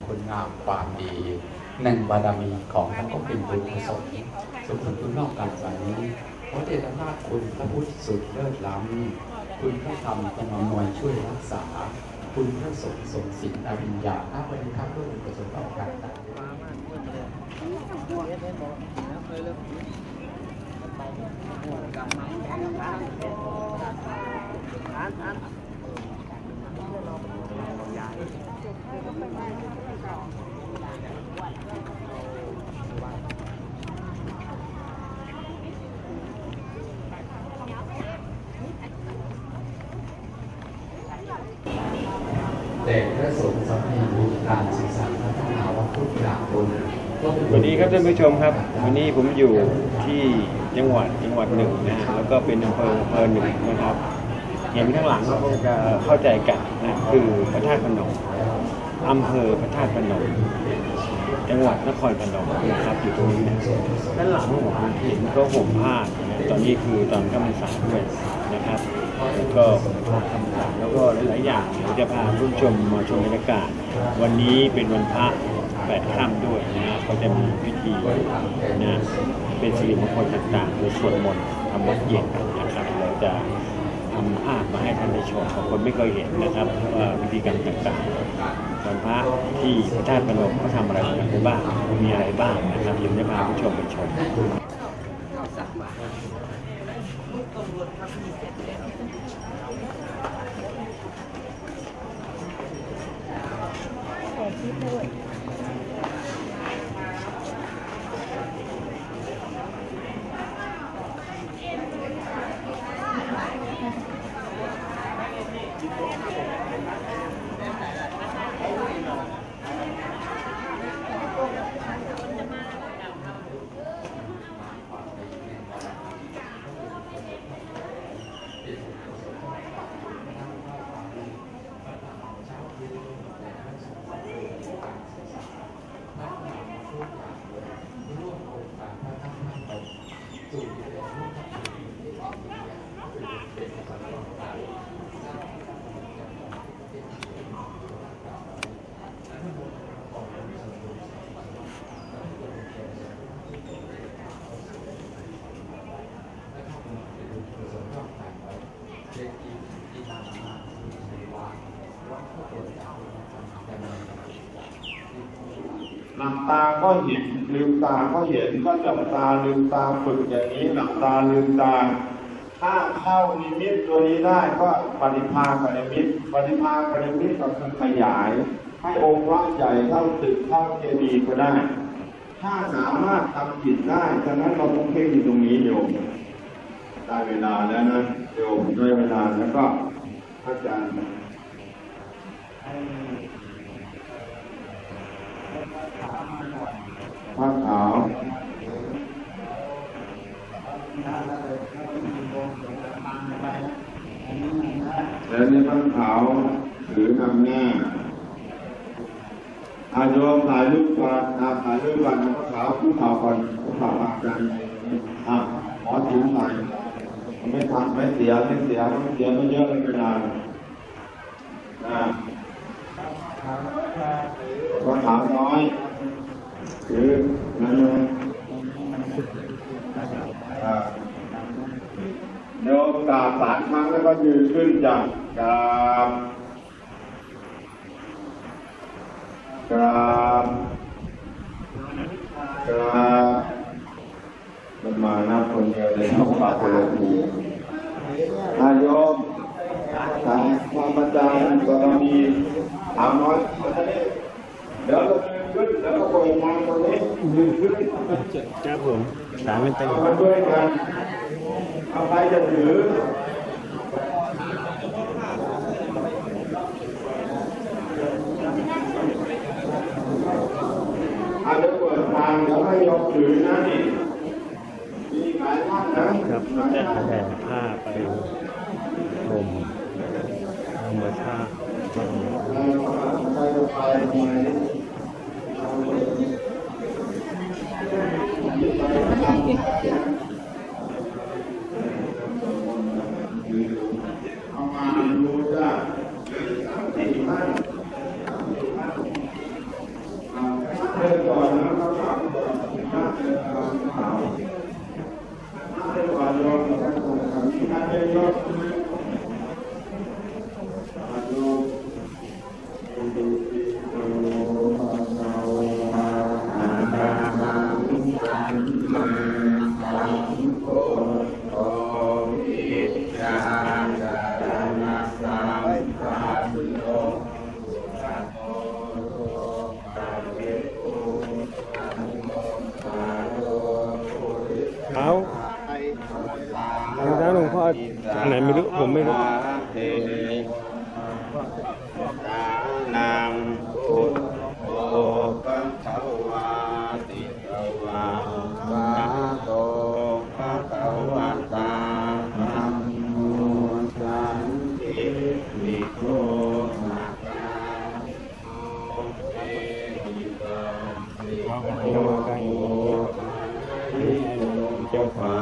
คุณงามความดีหนึ่งบารมีของพระก็เป็นบุญกุศลสุขผลคุณนอกการสายนี้เพราะเดชอำนาจคุณพระพุทธสุดเลิศล้ำคุณพระธรรมเป็นอำนวยช่วยรักษาคุณพระสงฆ์ทรงศีลอริยญาณอาวันนี้ครับด้วยบุญกุศลต่อกันแต่พระสงฆ์สำเนียงบุญการศึกษาพัฒนาวัดพุทธกราบบุญสวัสดีครับท่านผู้ชมครับวันนี้ผมอยู่ที่จังหวัดหนึ่งนะแล้วก็เป็นอำเภอหนึ่งนะครับเห็นข้างหลังก็คงจะเข้าใจกันนะคือพระธาตุพนมอำเภอพระธาตุพนมจังหวัดนครพนมนะครับอยู่ตรงนี้นะด้านหลังผมเห็นก็ห่มผ้าตอนนี้คือตอนเข้าพรรษาด้วยนะครับแล้วก็ทำบุญแล้วก็หลายๆอย่างเดี๋ยวจะพาผู้ชมมาชมบรรยากาศวันนี้เป็นวันพระ8 ค่ำด้วยนะก็จะมีพิธีนะเป็นสิริมงคลต่างๆโดยสวดมนต์ทำวัดเย็นกันนะครับเราจะทำภาพมาให้ท่านได้ชมบางคนไม่เคยเห็นนะครับว่าพิธีกรรมต่างๆวันพระที่พระธาตุพนมเขาทำอะไรกันไปบ้างมีอะไรบ้างนะครับเดี๋ยวจะพาผู้ชมไปชมหลับตาก็เห็นลืมตาก็เห็นก็จับตาลืมตาฝึกอย่างนี้หลับตาลืมตาถ้าเข้านิมิตตัวนี้ได้ก็ปฏิภาคนิมิตปฏิภาคนิมิตก็คือขยายให้องค์พระใหญ่เท่าตึกเท่าเจดีย์ก็ได้ถ้าสามารถทำจิตได้ฉะนั้นเราต้องเพ่งอยู่ตรงนี้โยมได้เวลาแล้วนะโยมได้เวลาแล้วก็อาจารย์ผ้าขาวแล้วนี่ผ้าขาวถือนำหน้าอาโยมถ่ายรูปก่อนถ่ายรูปก่อนผ้าขาวผู้ขาวก่อนผู้ขาวอาจารย์หมอถือถ่ายไม่ทำไม่เสียไม่เยอะเลยไม่นานผ้าขาวน้อยคือนั่นเลยโยมกราบ3 ครั้งแล้วก็ยืนขึ้นจากกราบมันมาหน้าคนเดียวเลยเขาฝากคนละทีโยมความประจานก็มี300เดี๋ยวเราขึ้นแล้วก็โปรยทางตรงนี้ยืนขึ้นครับผมสามเป็นเต็มมาด้วยกันเอาไปจะถืออาจจะเปิดทางเดี๋ยวให้ยกถือนะนี่มีหลายท่านนะครับจะแผ่ผ้าไปห่มธรรมชาติเอามาดูจ้ะเอาหลวงพ่ออันไหนไม่รู้ผมไม่รู้นามพุทโธภะคะวาติตวาสาโตภะคะวะตาธัมโมสันติวิโกเจ้าฟ้า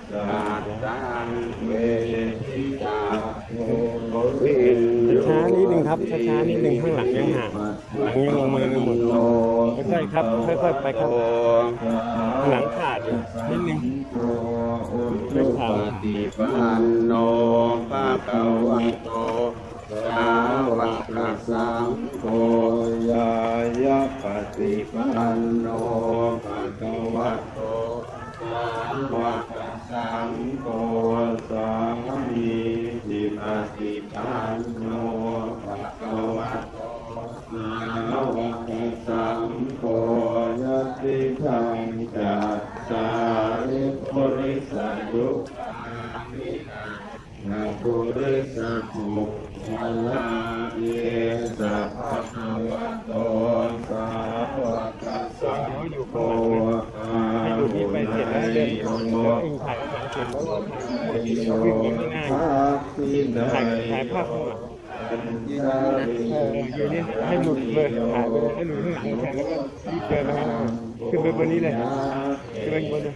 ช้านิดนึงครับช้านิดนึงข้างหลังยังห่างหลังยังลงมือหมดค่อยๆครับค่อยๆไปครับหลังขาดอยู่นิดนึงไม่ขาดติปันโนภะคะวะโตสาวกสังโฆยายะปฏิปันโนภะคะวะโตสาวกสังโฆสามีจิปฏิปันโนภะคะวะโตสาวกสังโฆยะติทังจัตตาริปุริสยุคนาปุริสภูมิลาเยสัพพะคะวะโตสาวกสังโฆให้ดูนี่ไปเสร็จแล้วเดินแล้วเองถ่ายสังเกตแล้ววิ่งง่ายถ่ายภาพข้างหลังอยู่นี่ให้หลุดเลยถ่ายไปให้หลุดข้างหลังแทนแล้วก็เดินไปขึ้นไปบนนี้เลยขึ้นไปบนนี้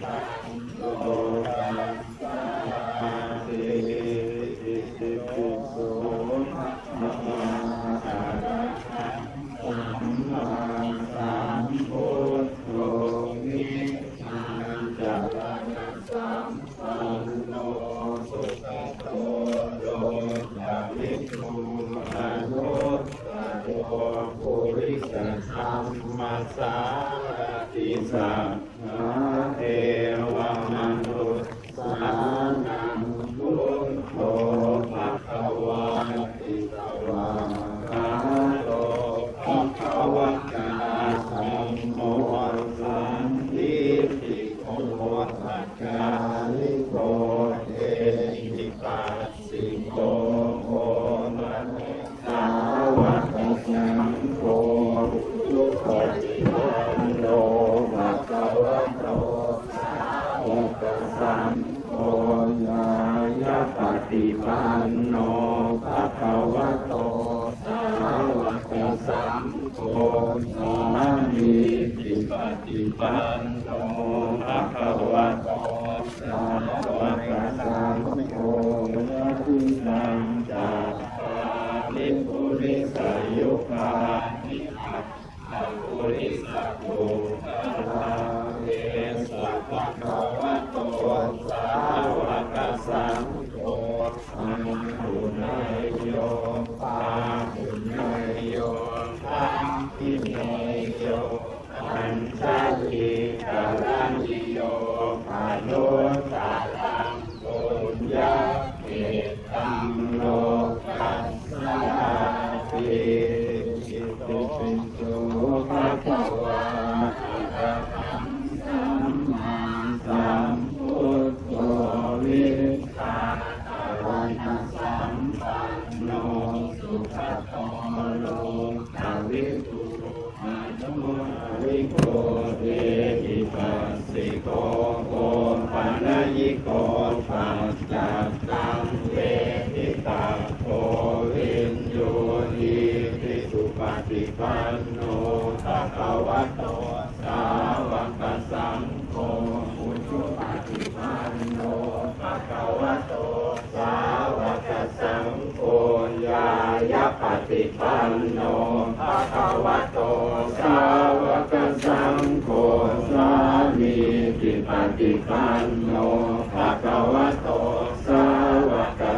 ปุริสธัมมัสสาติสัพพะเทวมนุษย์สานังพุทโธภะคะวะติตวาคาโตภะคะวะตาธัมโมสันติติโกภะกาลิโกเตหิปัสสิโกโหนะสาวกสังโฆสุปฏิปันโนภะคะวะโตสาวกสังโฆยายะปฏิปันโนภะคะวะโตสาวกสังโฆสามีจิปฏิปันโนภะคะวะโตสาวกสังโฆยะติสังจัตตาริปุริสยุคานิอัตถปุริสภูมิเอสัพพะคะวะโตสาวกสังโฆอังคุณายโยปาคุณายโยอังคิเนโยอัญชลิกาลันโยปาโนตาลังโกญญาเกตัมโลกัสสะติจิตติปิโสภะคะวะอะระหังสัมมาสัมพุทโธวิชาอรหังสัมปันโนสุขโตโลกวิทูอะธัมโมวิโกเตหิปัสสิโกโกปัญญิโกปัจจัตตังเวทิตาโพวินโยนิภิสุปฏิปันโนภะคะวะโตสาวกสังโฆอุชุปฏิปันโนภะคะวะโตสาวกสังโฆยายะปฏิปันโนภะคะวะโตสาวกสังโฆสามีจิปฏิปันโนภะคะวะโตสาวก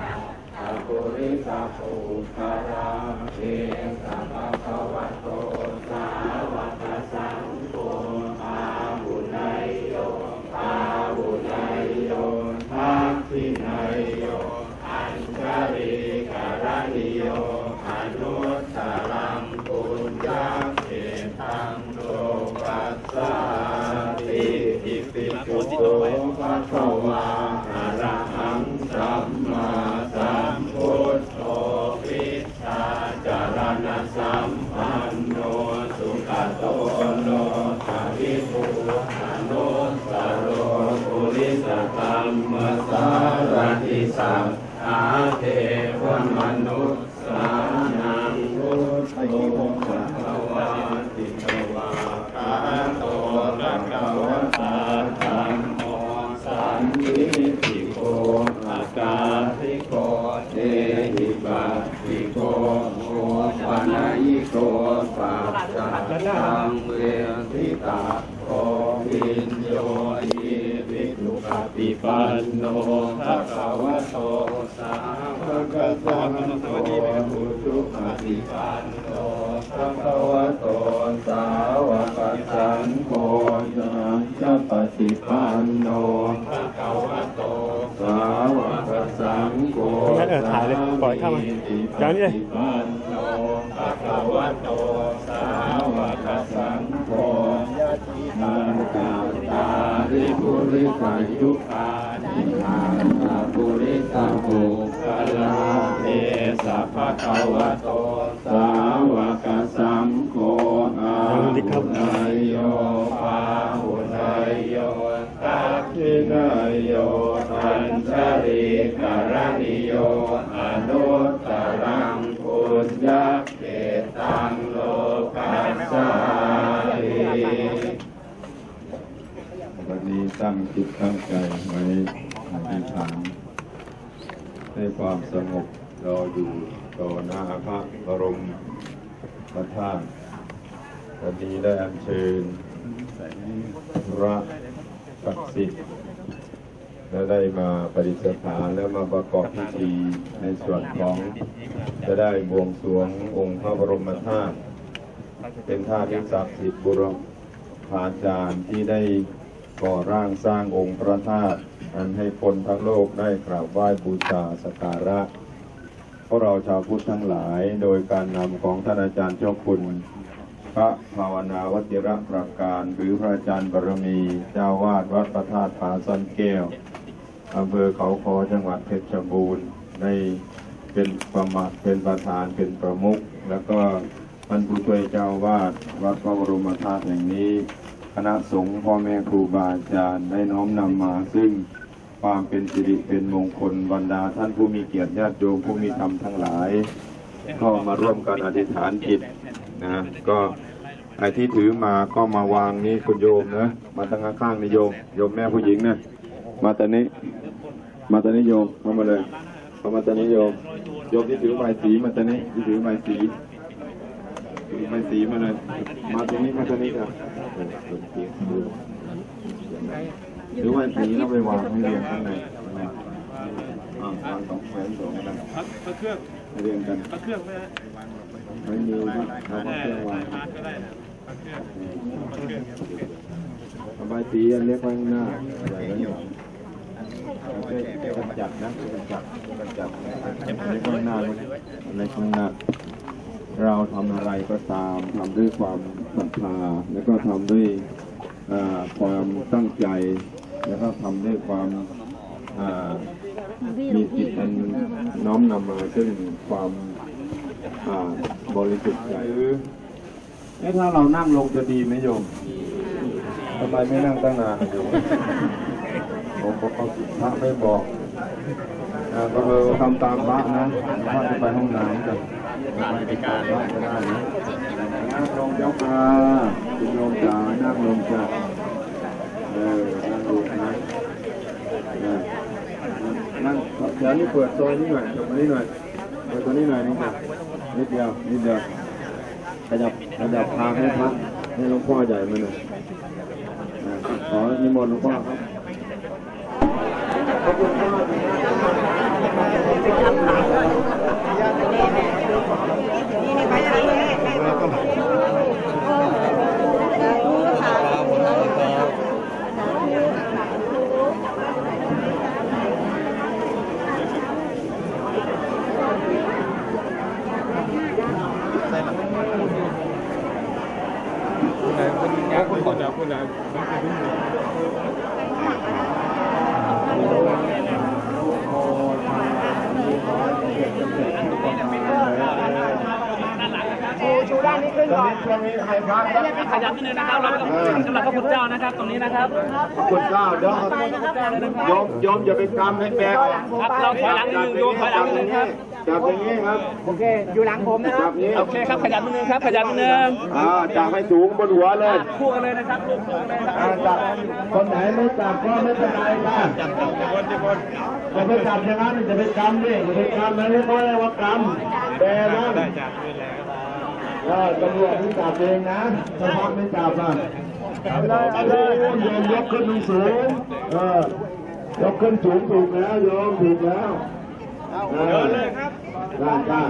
ปุริสาภูคาราเอสัพพะวะโตสาวกสังโฆอาหุไนโยอาหุไนโยทักขิไนโยอัญชริกรณิโยอนุตตรังปุญญเขตังโลกัสสาติอิติปิโสภะคะวะอะระหังสัมมาสัมพุทโธวิชชาจารณะสัมปันโนสุขโตโลภะวิภูอนุตตโรปุริสธัมมัสสารติสัพพะเทวมนุษย์สานังพุทโธภะคะวะติภวะอะโตภะคะวะตาธัมโมสันทิติโกอาการติโกเตหิปัสสิโกโอปะนะยิโกปัจจังเวทิตาโกวินโยอิภิกขุปฏิปันโนภะคะวะโตสาวกสังโฆอุชุปฏิปันโนภะคะวะโตสาวกสังโฆสัพพะฏิปันโนภะคะวะโตสาวกสังโฆถ่ายเลยปล่อยเข้ามาอย่างนี้เลยภะคะวะโตสาวกสังโฆญาติมาตาตาริปุริสายุคานิอาตาปุริสาภูกาลาเทสัพพะคะวะโตสาวกสังโฆอาหุนายโยปาหุนายโยทักขินายโยอัญชริกรณิโยอนุตตรังปุญญเขตังโลกัสสาติวันนี้ตั้งจิตตั้งใจไว้อธิษฐานให้ความสงบรออยู่ต่อหน้าพระบรมพระธาตุวันนี้ได้อัญเชิญพระศักดิ์สิทธิ์และได้มาปฏิสถานและมาประกอบพิธีในส่วนของจะได้บวงสรวงองค์พระบรมธาตุเป็นธาตุที่ศักดิ์สิทธิ์บุรพาจารย์ที่ได้ก่อร่างสร้างองค์พระธาตุอันให้คนทั้งโลกได้กราบไหว้บูชาสักการะพวกเราชาวพุทธทั้งหลายโดยการนำของท่านอาจารย์เจ้าคุณพระภาวนาวชิรประการหรือพระอาจารย์บารมีเจ้าวาดวัดพระธาตุผาซ่อนแก้วอำเภอเขาคอจังหวัดเพชรบูรณ์ได้เป็นประธานเป็นประมุขแล้วก็ท่านผู้ช่วยเจ้าวาดวัดพระบรมธาตุแห่งนี้คณะสงฆ์พ่อแม่ครูบาอาจารย์ได้น้อมนำมาซึ่งความเป็นสิริเป็นมงคลบรรดาท่านผู้มีเกียรติญาติโยมผู้มีธรรมทั้งหลายก็มาร่วมกันอธิษฐานจิตนะก็ไอ้ที่ถือมาก็มาวางนี้คุณโยมนะมาตั้งข้างๆนี่โยมแม่ผู้หญิงนะมาตอนนี้โยมเข้ามาเลยเข้ามาตอนนี้โยมที่ถือใบสีมาตอนนี้ที่ถือใบสีมาเลยมาตรงนี้ครับหรือว่าสีเราไปวางให้เรียงข้างในวางสองแขวนสองกันพระเครื่องเรียงกันพระเครื่องไม่มีครับเอาพระเครื่องวางเอาใบสีอันเล็กไว้ข้างหน้าใหญ่ไว้หน่อยกันจับนะกันจับเล็กข้างหน้าในข้างหน้าเราทำอะไรก็ตามทำด้วยความศรัทธาแล้วก็ทำด้วยความตั้งใจแล้วก็ทำด้วยความมีจิตอันน้อมนำมาซึ่งความบริสุทธิ์ใจถ้าเรานั่งลงจะดีไหมโยมทำไมไม่นั่งตั้งนานโยมผมก็พระไม่บอกก็ทำตามพระนะพระจะไปห้องน้ำกันไปการพระก็ได้นะนั่งลงเจ้าค่ะคุณโยมจ๋านั่งลงจ้ะนั่งลงนะนั่งเดี๋ยวนี้เปิดโซนนี้หน่อยตรงนี้หน่อยเปิดตัวนี้หน่อยนึงจ้ะนิดเดียวขยับทางให้พระให้หลวงพ่อใหญ่มาหน่อยขอนิมนต์หลวงพ่อครับขอบคุณครับชูด้านนี้ขึ้นก่อนตรงนี้ให้พระขยับนิดนึงนะครับเราสำหรับพระคุณเจ้านะครับตรงนี้นะครับคุณเจ้าเดี๋ยวโยมอย่าไปกำให้แกครับเราถอยหลังนิดนึงโยมถอยหลังนิดนึงครับจับอย่างนี้ครับโอเคอยู่หลังผมนะครับโอเคครับขยับนิดนึงครับขยับนิดนึงจับให้สูงบนหัวเลยคู่กันเลยนะครับคู่กันเลยนะครับจับคนไหนไม่จับก็ไม่เป็นไรค่ะจับอย่าไปจับอย่างนั้นจะไปกำดิอย่าไปกำนะนี่เขาเรียกว่ากำแต่นะตำรวจไม่จับเองนะถ้าพักไม่จับอ่ะเอาเลยโยมยกขึ้นสูงยกขึ้นสูงถูกแล้วโยมถูกแล้วเลยครับได้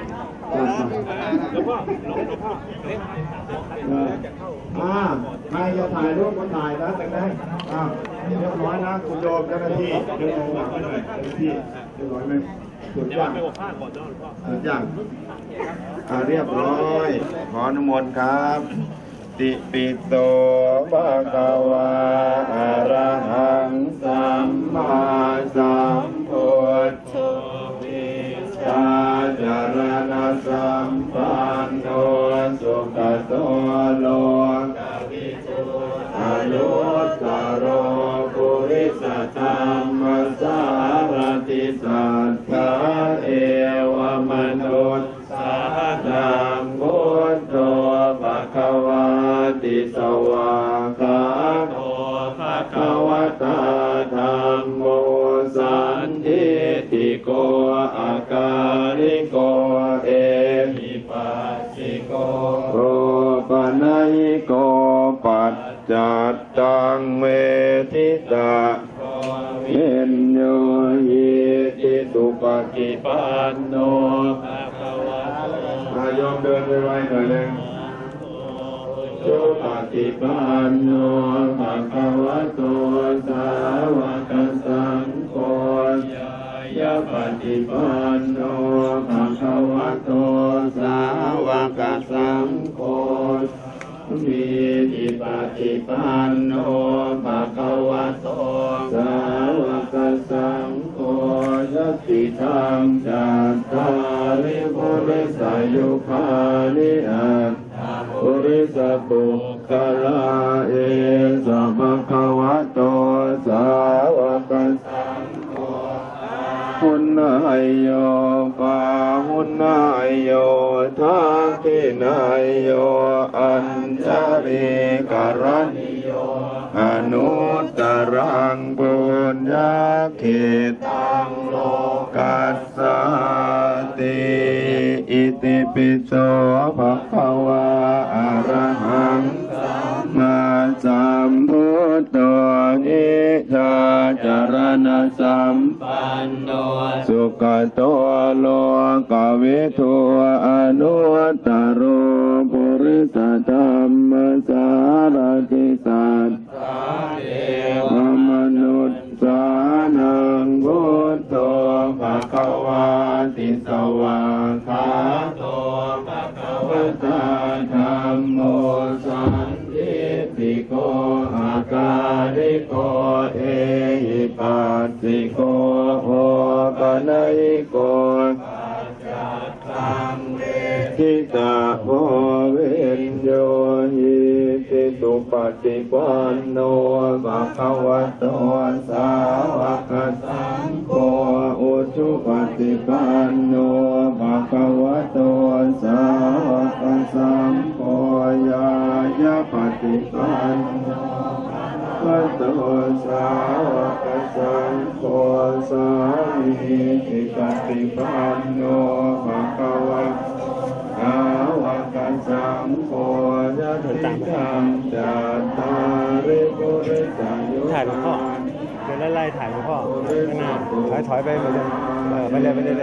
ใครจะถ่ายรูปก็ถ่ายนะแต่ได้เรียบร้อยนะคุณโยมเจ้าหน้าที่เดี๋ยวหลังไปหน่อยเจ้าหน้าที่เรียบร้อยไหมสุดยอดสุดยอดเรียบร้อยขออนุโมทนาครับติปิโตภะคะวะอะระหังสัมมาสัมพุทโธชาจารณะสัมปันโนสุขโตโลกวิทูอนุตตโรปุริสธรรมสารติสัทธาเอวมนุษย์สานังพุทโธภะคะวะติสวากขาโตภะคะวะตาธัมโมสันทิติโกอาการิโกเอหิปัสสิโกโรปนัยโกปัจจัตตังเวทิตาเวนโยหิติสุปฏิปันโนภะคะวะโตโยมเดินไปไว้หน่อยหนึ่งสุปฏิปันโนภะคะวะโตสาวกสังโฆยะปฏิปันโนภะคะวะโตสาวกสังโฆมีทิปฏิปันโนภะคะวะโตสาวกสังโฆยัตติธรรมจัตตาริปุริสายุคานิอัตปุริสปุคลาเอสัมภะคะวะโตสาวกสังโฆหุนนายโยปาหุนนายโยทักขินายโยอัญชริกรณิโยอนุตตรังปุญญาขิตังโลกัสสติอิติปิโสภะคะวะอะระหังสัมมาสัมพุทโธนิชาจารณะสัมปันโนสุขโตโลกวิทูอนุตตโรปุริสธรรมสารติสัทธาเทวมนุษย์สานังพุทโธภะคะวะติสวากขาโตภะคะวะตาธัมโมสันทิติโกอาการิโกเอหิปัสสิโกโอปนัยโกปัจจัตตังเวทิตาโพเวนโยหิติสุปฏิปันโนภะคะวะโตสาวกสังโฆอุชุปฏิปันโนภะคะวะโตสาวกสังโฆยายะปฏิปันโนภะโตสาวกสังโฆสามีจิปฏิปันโนภะคะวะสาวกสังโฆยะติธรรมจัตตาริปุริสายุถ่ายหลวงพ่อเดินไล่ถ่ายหลวงพ่อข้างหน้าถอยไปเหมือนเดิมไปเลย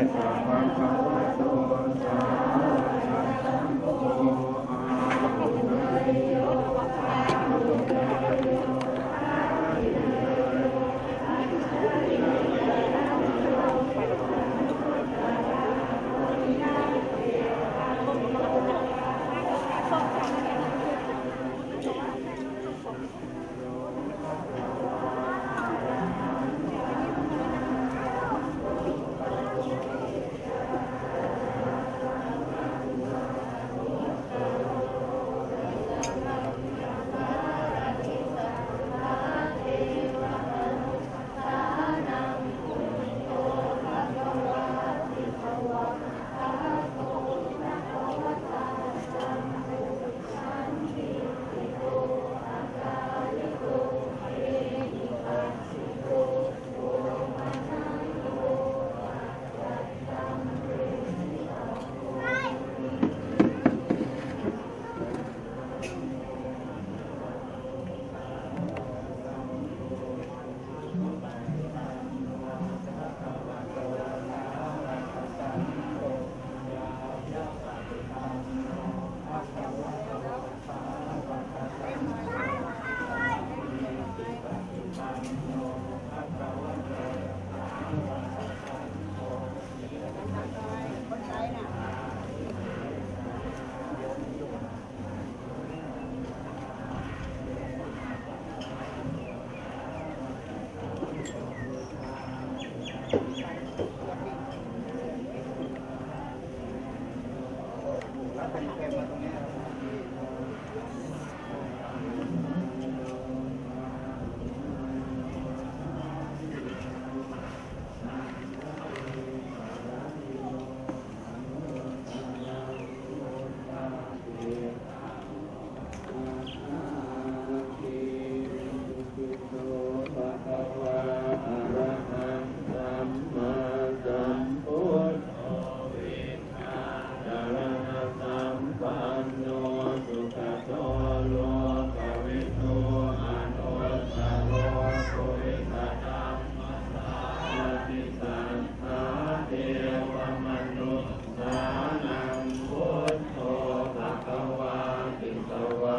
เ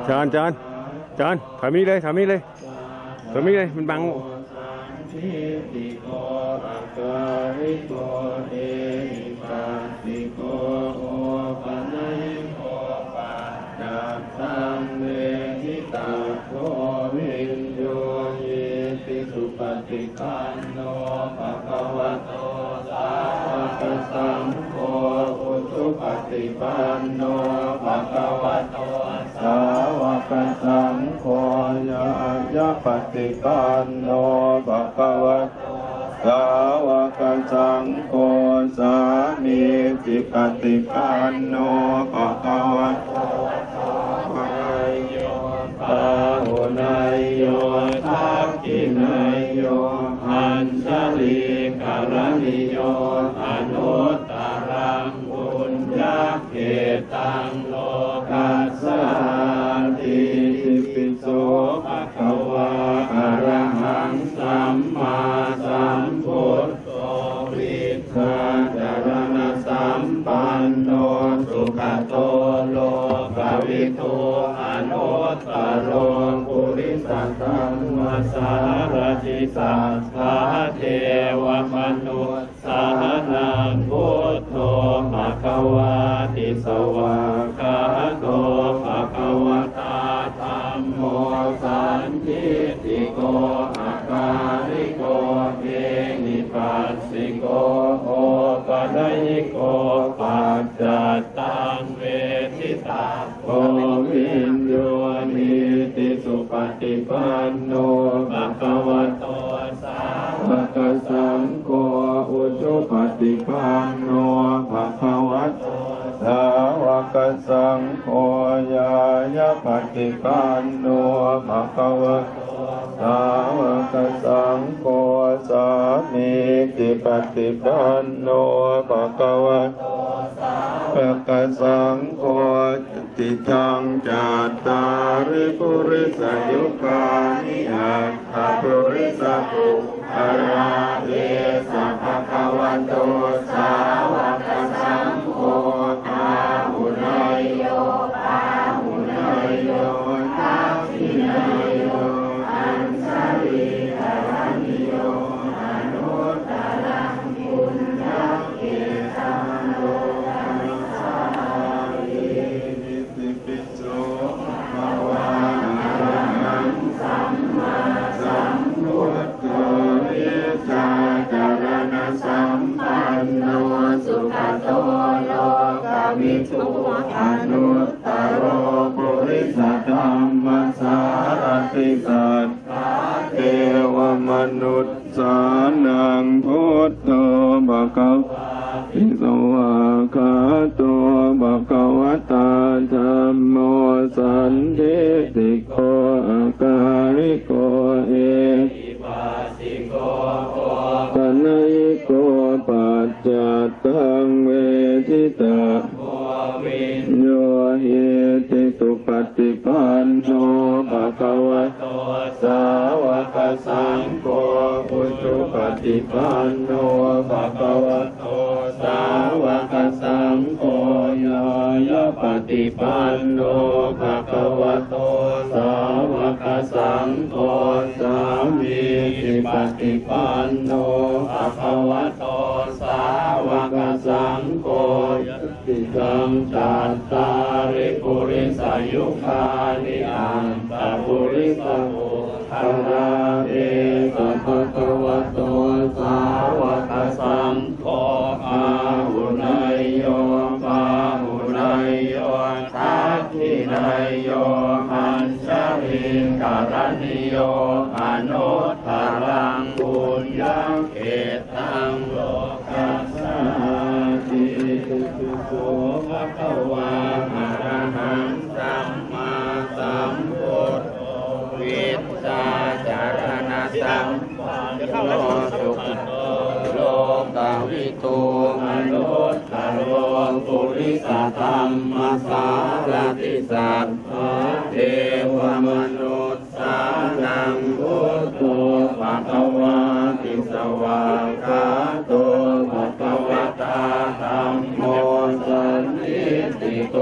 จอนถอยมานี่เลยมันบังทิติโกอาการิโกเอหิปัสสิโกโอปะนัยโกปัจจัตตังเวทิตาโกวินโยเยติสุปฏิปันโนภะคะวะโตสาวกสังโฆอุชุปฏิปันโนภะคะวะโตสาวกสังโฆยะปฏิปันโนภะคะวะโตสาวกสังโฆสามีจิปฏิปันโนภะคะวะโตปะโยปะหุนายโยทักขินายโยอัญชลีกรณิโยอนุตตรังบุญญาเขตังโลกัสสาติปิโสภะคะวะอะระหังสัมมาสัมพุทโธวิชาจารณสัมปันโนสุขโตโลกวิทูอนุตตโรปุริสธัมมัสสารติสัทธาเทวมนุษย์สานังพุทโธภะคะวะติสวากขาโตภะคะวะตาธัมโมสันทิติโกอาการิโกเอหิปัสสิโกโอปะนัยโกปัจจัตตังเวทิตาโกวินโยนิติสุปฏิปันโนภะคะวะโตสาวกสังโฆอุชุปฏิปันโนภะคะวะโตสาวกสังโฆยะปฏิปันโนภะคะวะโตสาวกสังโฆสามีจิปฏิปันโนภะคะวะโตสาวกสังโฆติจังจัตตาริปุริสยุคานิอัตถปุริสปุอาราเอสัพพะวะโตสาวกสังโฆอาหุนายโยอาหุนายโยทักขินายโยอัญชลีกรณิโยอนุตตรังบุญญาเขตังโลกัสสาติปิโสภะคะวะอะระหังสัมมาสัมพุทโธวิชาจารณสัมปันโนสุขโตโลกวิทูอนุตตโรปุริสธัมมัสสารติสัทธาเทวมนุษย์สานังพุทโธภะคะวะติสวากขาโตภะคะวะตาธัมโมสันทิติโกอาการิโกเอหิปัสสิโกโอปะนัยโกปัจจัตตังเวทิตาโกวินโยเยติสุปฏิปันโนภะคะวะโตสาวกสังโฆอุชุปฏิปันโนภะคะวะโตสาวกสังโฆยะปฏิปันโนภะคะวะโตสาวกสังโฆสามีจิปฏิปันโนภะคะวะโตสาวกสังโฆติจังจัตตาริปุริสยุคานิอัตตปุริสปุอาราเอสัพพะวะโตสาวกสังโฆอาหุนายโยปะหุนายโยทักขินายโยอัญชลีกรณิโยอนุตตรังบุญญาเขตังโลกัสสาติปิโสภะคะวะอะระหังสัมมาสัมพุทโธวิชชาจารณสัมปันโนสุขโตโลกวิทูอนุตตโรปุริสธัมมัสสารติสัทธาเทวมนุษย์สานังพุทโธภะคะวะติสวากขาโตภะคะวะตาธัมโมสันทิติโก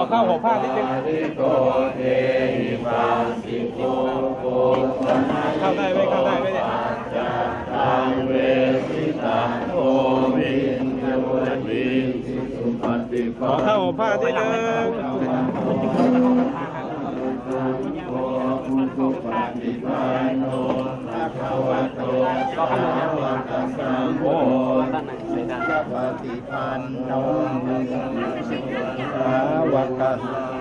เข้าหัวผ้านิดนึงเข้าได้ไหมเข้าได้ไหมเนี่ยขอเข้าหัวผ้านิดนึงโอ้ด้านไหนใส่ด้านปฏิปันโนวัคคัส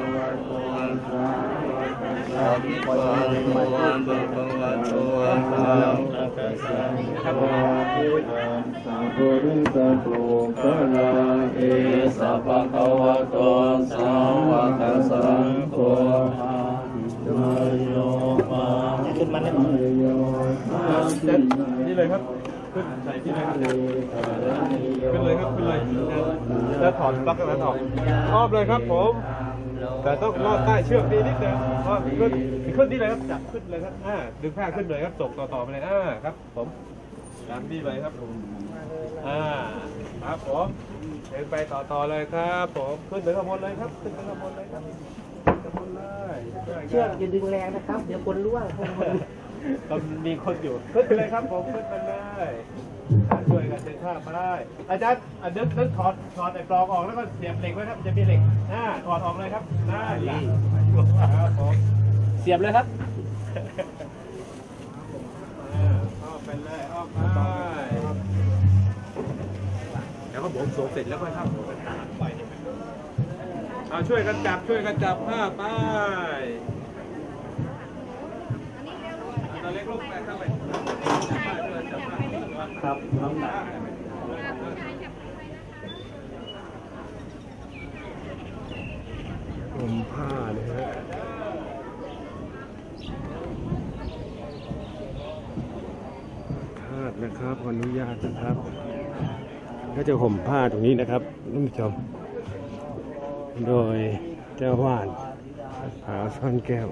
สัพพะมัจจุบังวัตโตสังฆัสสะสัพพุริสโตภะละเอสัพพะคะวะโตสาวกสังโฆขึ้นมาได้ไหมนี่เลยครับขึ้นใส่ที่เลยขึ้นเลยครับขึ้นเลยแล้วถอดปลั๊กแล้วถอดอ้อมเลยครับผมแต่ต้องลอดใต้เชือกนิดนึงขึ้นนี่เลยครับจับขึ้นเลยครับดึงผ้าขึ้นเลยครับตกต่อไปเลยครับผมตามนี่เลยครับครับผมเดินไปต่อเลยครับผมขึ้นไปข้างบนเลยครับขึ้นไปข้างบนเลยครับเชือกอย่าดึงแรงนะครับเดี๋ยวคนล่วงก็มีคนอยู่ขึ้นไปเลยครับผมขึ้นไปเลยช่วยกันเดินข้ามมาได้อาจารย์เดินถอดไอ้ปลอกออกแล้วก็เสียบเหล็กไว้ครับจะมีเหล็กถอดออกเลยครับครับผมเสียบเลยครับออกไปเลยออกไปแล้วก็ผมโซ่เสร็จแล้วก็ทำช่วยกันจับผ้าไปตัวเล็กลูกไปเข้าไปครับน้องหนาผมผ้าเลยฮะคาดนะครับขออนุญาตนะครับก็จะห่มผ้าตรงนี้นะครับท่านผู้ชมโดยเจ้าวาดผาซ่อนแก้ว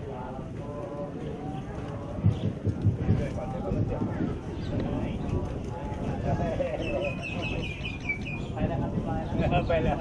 ไปแล้ว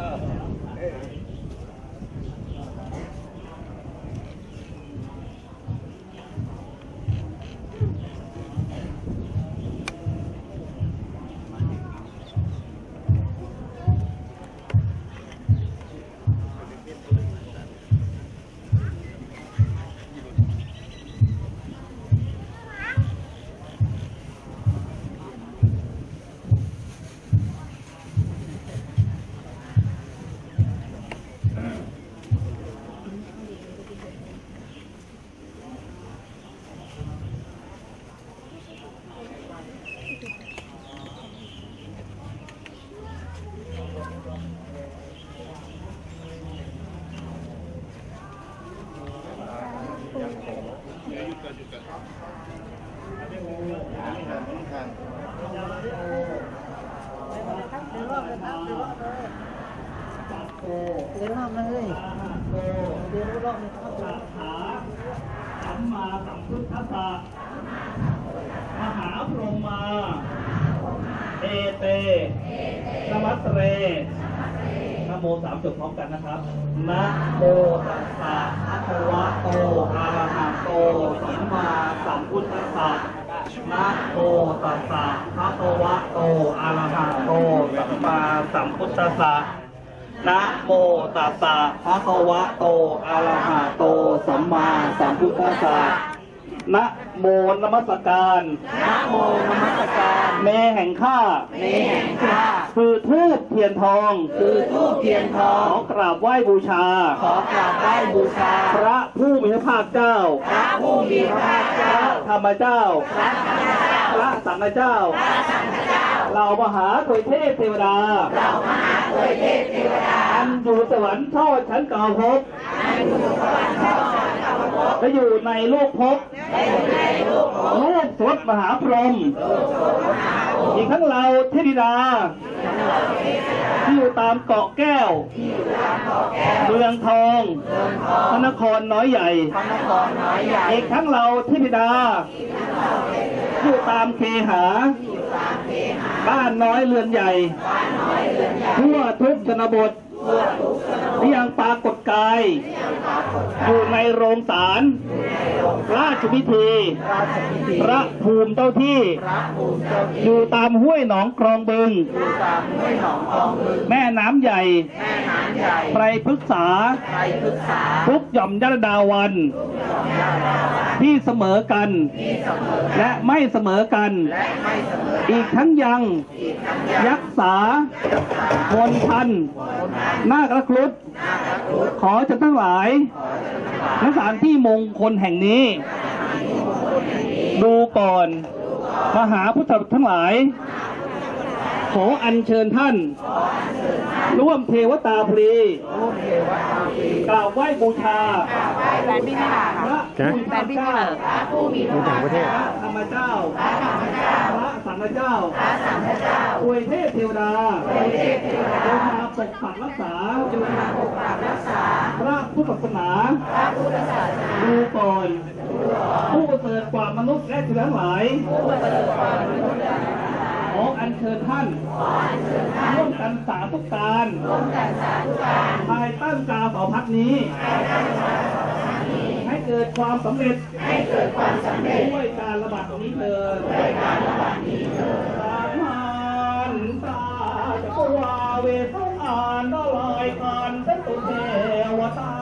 เดินรอบเลยเดินรอบเลยสัมมาสัมพุทธัสสะมหาพรหมาเอเตนมัสเรนะโม3จบพร้อมกันนะครับนะโมตัสสะภะคะวะโตอะระหะโตสัมมาสัมพุทธัสสะนะโมตัสสะภะคะวะโตอะระหะโตสัมมาสัมพุทธัสสะนะโมตัสสะภะคะวะโตอะระหะโตสัมมาสัมพุทธัสสะนะโมนมัสการนะโมนมัสการเมแห่งข้าคือธูปเทียนทองขอกราบไหว้บูชาพระผู้มีพระภาคเจ้าพระธรรมเจ้าพระสังฆเจ้าเหล่ามหาเถรเทพเทวดาอันอยู่สวรรค์ทอดชั้นเก่าภพและอยู่ในโลกภพโลกสดมหาพรหมอีกทั้งเราเทพธิดาที่อยู่ตามเกาะแก้วเมืองทองพระนครน้อยใหญ่อีกทั้งเราเทพธิดาที่อยู่ตามเคหาบ้านน้อยเรือนใหญ่ทั่วทุกชนบทที่ยังปรากฏกายอยู่ในโรงศาลราชพิธีพระภูมิเจ้าที่อยู่ตามห้วยหนองคลองบึงแม่น้ำใหญ่ไพรพฤกษาทุกหย่อมยะดาวันที่เสมอกันและไม่เสมอกันอีกทั้งยังยักษามนทันนาคครุฑขอจะทั้งหลายณสถานที่มงคลแห่งนี้ดูก่อนมหาพุทธทั้งหลายขออัญเชิญท่านร่วมเทวตาพรีกราบไหว้บูชาพระผู้มีพระภาคพระธรรมเจ้าพระสังฆเจ้าอวยเทพเทวดาจงมาปกปักรักษาพระพุทธศาสนาดูก่อนผู้ประเสริฐกว่ามนุษย์และเทวดาทั้งหลายขออัญเชิญท่านร่วมกันสาธุการภายใต้กาเสาพัดนี้ให้เกิดความสำเร็จด้วยการระบาดนี้เลยสามานตาจะกวาเวทอ่านละลายกันเป็นตุเทวตา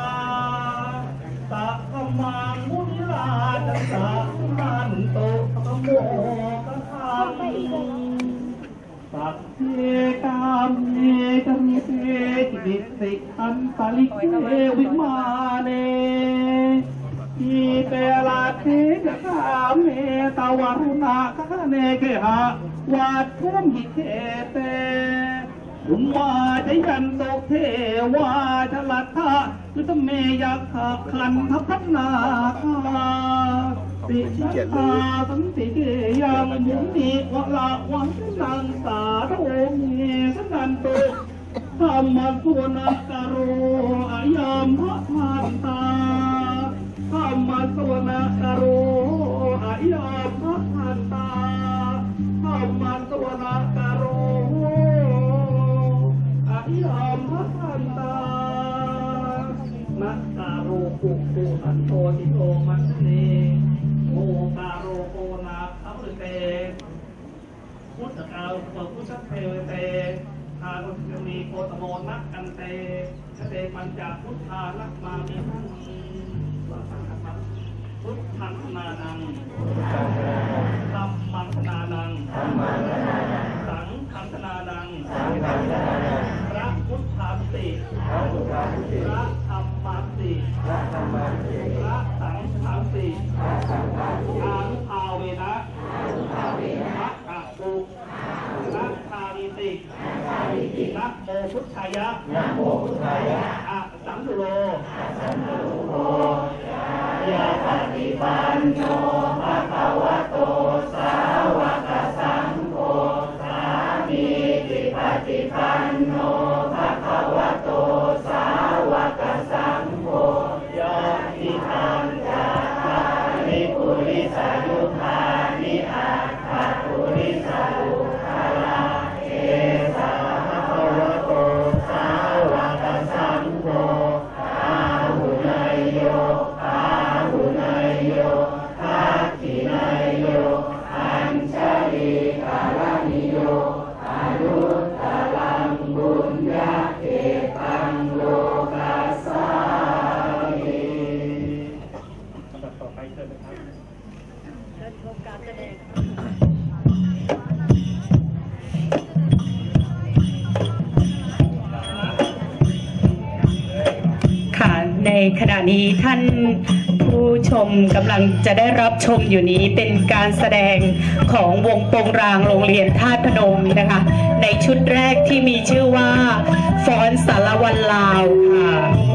สัพมังมุนิลาจันตามันโตขโมกันทังสัพเพกามเนจมิเตจิติสิอันตลิเกวิมาเนทีเตลาเทจกามเนตวารุณะคเนเกหะวัดทุ่มหิเทเตสุมวาจะยันโตเทวาชลัทธะฤตเมยักขะคันทพัฒนาคาติชาสันติเกยังมุนิวะละวันนังสาโรเมสนันโตธรรมสุนักโรอายามพระพันตาธรรมสุนักโรอายามพระพันตาธรรมสุนักโรอายามพระพันตานักตาโรปุปุสันโตติโตมัสเนโมกาโรโกนาคัพเตพุทธกาลพุทธเทวเตทานุสมีโกตโมนักกันเตเตปัญจพุทธานักมามีทั้งพุทธังนานังธัมมังนานังสังฆังนานังพระพุทธาติพระธรรมาติพระสังฆาติอานุภาเวนะพระกะปุนักคาริตินักโมพุทธายะอะสังสุโลยะปฏิปันโนภะคะวะโตสาวกสังโฆสามีติปฏิปันโนภะคะวะโตสาวกสังโฆยะติทังจัตตาริปุริสายุคานิอัตถปุริสายุคาลาเอสาภะคะวะโตสาวกสังโฆอาหุนายโยทักขินายโยอัญชลีกาลนิโยอนุตตรังบุญญาเกตังโลกัสสามิต่อไปเชิญนะครับเชิญชมการแสดงค่ะในขณะนี้ท่านผู้ชมกำลังจะได้รับชมอยู่นี้เป็นการแสดงของวงโปงรางโรงเรียนธาตุพนมนะคะในชุดแรกที่มีชื่อว่าฟ้อนสารวันลาวค่ะ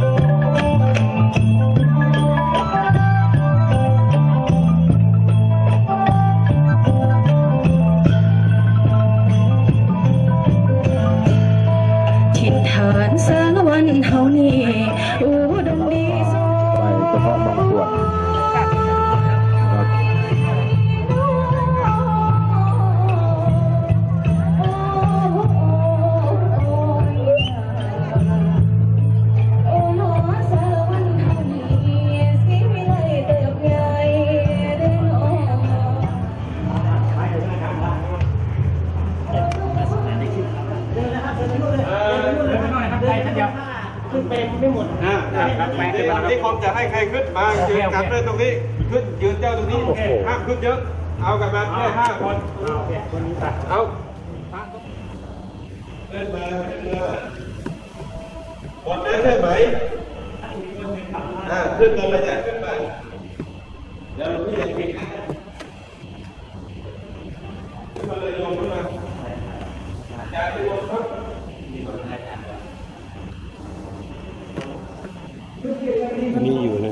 ถิ่นฐานสารวันเฮานี่อุดมดีไปเฉพาะบางส่วนไปขยับขึ้นไปไม่หมดครับไปขึ้นมาครับนี่ผมจะให้ใครขึ้นมายืนกันเลยตรงนี้ขึ้นยืนเจ้าตรงนี้ห้ามขึ้นเยอะเอากันมาแค่5 คนคนนี้ตัดเอาขึ้นมาหมดได้ไหมขึ้นมาเลยจ้ะขึ้นมาเดี๋ยวพี่จะปิดขึ้นมาเลยลงขึ้นมาจ่ายไปลงครับนี่อยู่ใน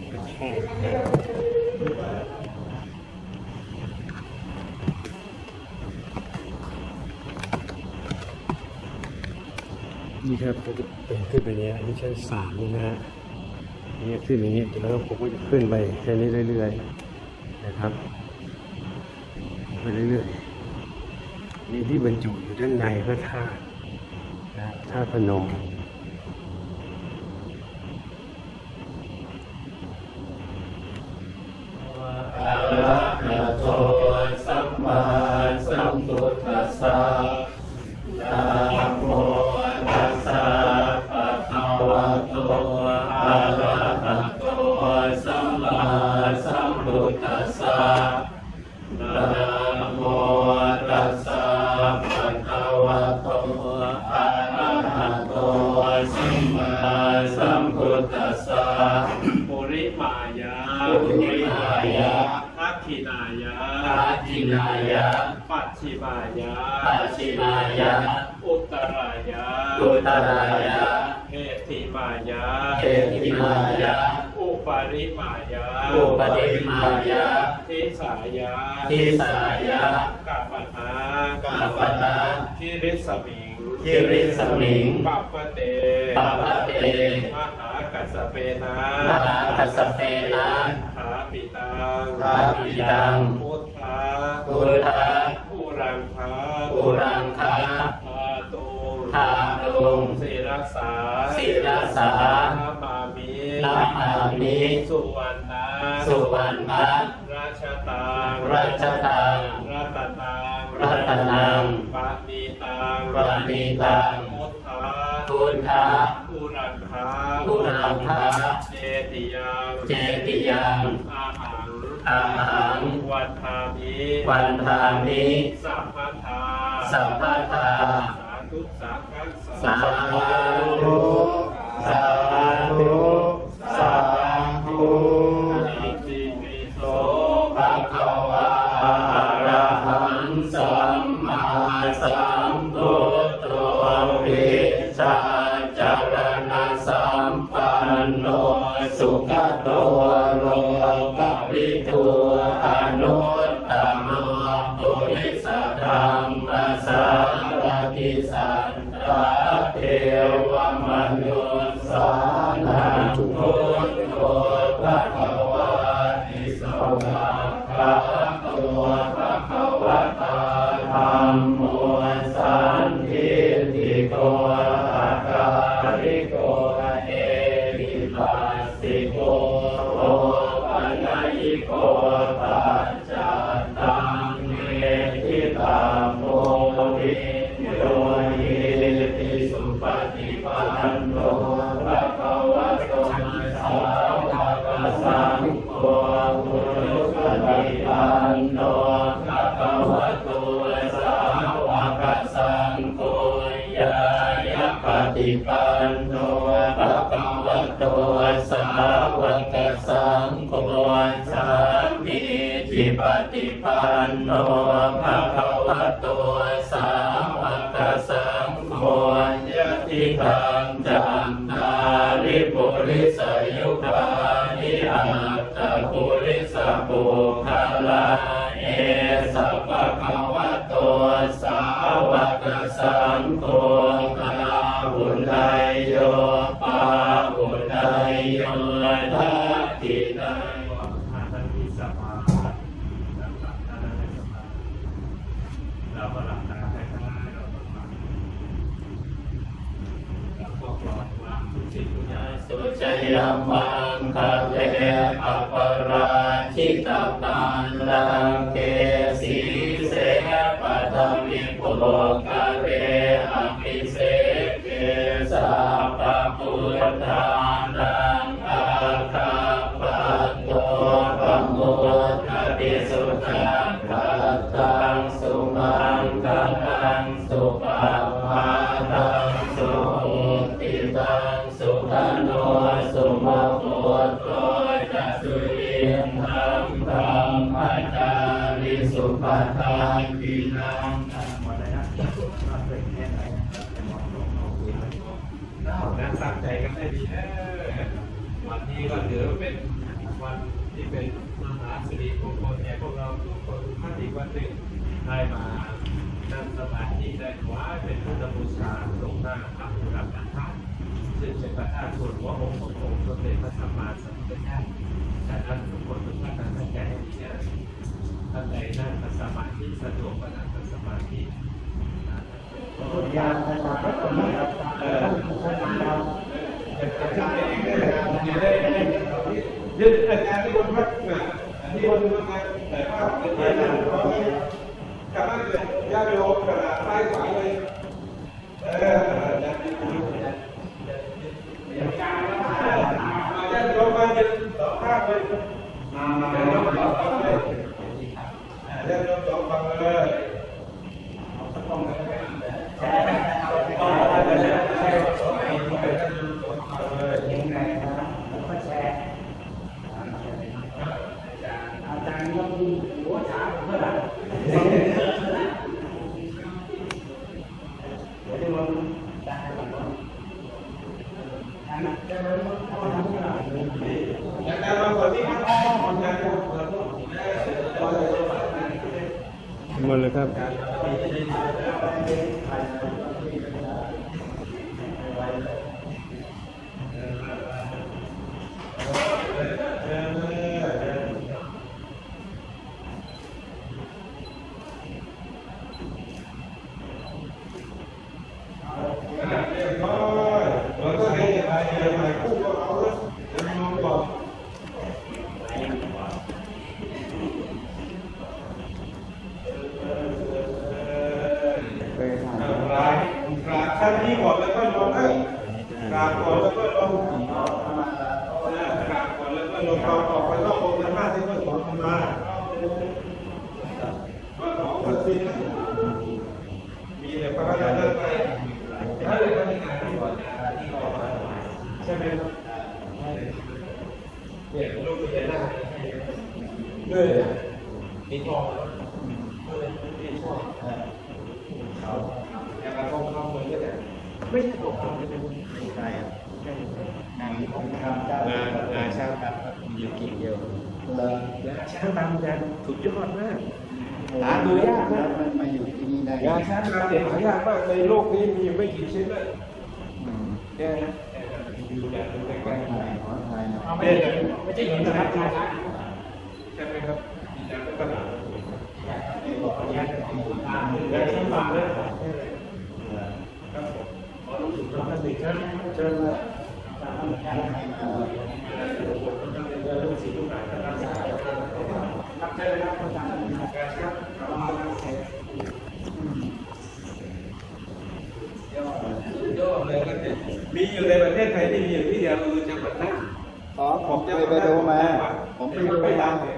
นี่ครับก็จะเป็นขึ้นไปนี้นี่ชั้น3นี่นะฮะนี่ขึ้นอย่างนี้แล้วผมก็จะขึ้นไปแค่นี้เรื่อยๆนะครับไปเรื่อยๆนี่ที่บรรจุอยู่ด้านในพระธาตุนะธาตุพนมอะระหะโตสัมมาสัมพุทธัสสะนะโมตัสสะภะคะวะโตอะระหะโตสัมมาสัมพุทธัสสะนะโมตัสสะภะคะวะโตอะระหะโตสัมมาสัมพุทธัสสะปุริมายาปุริมายาทักขินายาทักขินายาปัจฉิมายาปัจฉิมายาอุตตรายาอุตตรายาเอธิมายาเอธิมายาอุปริมายาอุปริมายาทิสายาทิสายากัปปนากัปปนาคิริสมิงคิริสมิงปัปปเตปัปปเตมหากัสสเปนะมหากัสสเปนะถาปิตังถาปิตังพุทธาพุทธาอุรังคาอุรังคาธาตุงธาตุงศิรัสสาศิรัสสานามามินามามิสุวรรณาสุวรรณะราชตังราชตังรัตตังรัตนังปาณีตังปาณีตังพุทธาพุทธาอุรังคาอุรังคาเจติยังเจติยังอาหังอาหังวันทามิวันทามิสัพพทาสัพพทาสาธุสัพพะสาธุสาธุสาธุอิติปิโสภะคะวะอะระหังสัมมาสัมพุทโธภิชาจารณะสัมปันโนสุขโตโลกวิทูอนุตตมะปุริสธรรมสารติสัทธาเทวมนุสสานังพุทโธภะคะวะติสวะภะคะวะภะคะวะตาธัมโมสันทิติโกอาการิโกเอหิปัสสิโกโอปัญญิโกปัจจัตตังเนทิตาโมวิโยหิติสุปฏิปันโนภะคะวะโตสาวกสังโฆปุถุชนปฏิปันโนภะคะวะโตสาวกสังโฆยายะปฏิปันโนภะคะวะโตสาวกสังโฆสามีจิปฏิปันโนภะคะวะโตสาวกสังโฆยะติทังจันทาริปุริสยุปานิอัตตปุริสปุคลาเอสัพพะคะวะโตสาวกสังโฆกาหุนายโยปาหุนายโยทัตตินังสุจยมังคะเลอปราชิตตังลังเกสีเสปัตมิโภคะเรอภิเสเกสาธังอาคาปัตโตธัมโมทัปปิสุขังปัตตังสุมังคังสุปาปาตังสุติตังสุขโนสุโมโหโตจัสสุยินธัมธรรมจาริสุปทานตินังตั้งใจกันได้ดีนะวันนี้ก็ถือเป็นวันที่เป็นมหาสิริมงคลแก่พวกเราทุกคนท่านอีกวันหนึ่งได้มานั่งสมาธิได้ถวายเป็นพุทธบูชาตรงหน้าพระพุทธธาตุซึ่งเป็นพระธาตุส่วนหัวองค์ขององค์สมเด็จพระสัมมาสัมพุทธเจ้าแต่ท่านทุกคนทุกท่านตั้งใจที่จะท่านใดนั่งสมาธิสะดวกก็นั่งสมาธิพุทธญาณนะครับตรงนี้ครับยึดอาจารย์ที่คนพักที่คนทำงานแต่ว่าเป็นเรื่องของกำลังจะย่าโยมกระดาษใต้ขวาเลยย่าโยมมาจะสองข้างเลยย่าโยมสองข้างเลยย่าโยมสองข้างเลยหมดเลยครับท่านนี้ก่อนแล้วก็ลงให้กราบก่อนแล้วก็ลงกราบก่อนแล้วก็ลงเราออกไปนอกองค์พระที่เพื่อขอขมาก็ขอพระสิทธิ์มีแต่พระราชาเลิกไปถ้าเลยก็มีการที่ก่อนใช่ไหมครับเนี่ยลูกเป็นหน้าด้วยมีทองมีทองเขาอย่างไรก็ทำเหมือนกันไม่ใช่ผมทำไม่ใช่งานของทำงานช่างครับอยู่กี่เดียวแล้วช่างทำงานสุดยอดมากหาดูยากมากมาอยู่ที่นี่ได้งานช่างทำเด็ดหายากมากในโลกนี้มีไม่กี่ชิ้นเลยเนี่ยนะดูแลดูใกล้ๆไม่ใช่หินนะครับใช่ไหมครับมีการพัฒนาอยากช่างทำเลยขอรู้สึกว่าท่านเชิญมาตามการลูกศิษย์ลูกหลานรักษาครับเชิญเลยครับอาจารย์ครับยอดเลยก็มีอยู่ในประเทศไทยที่มีอยู่ที่เดียวคือจังหวัดน่านผมไปดูมาผมไปดูมา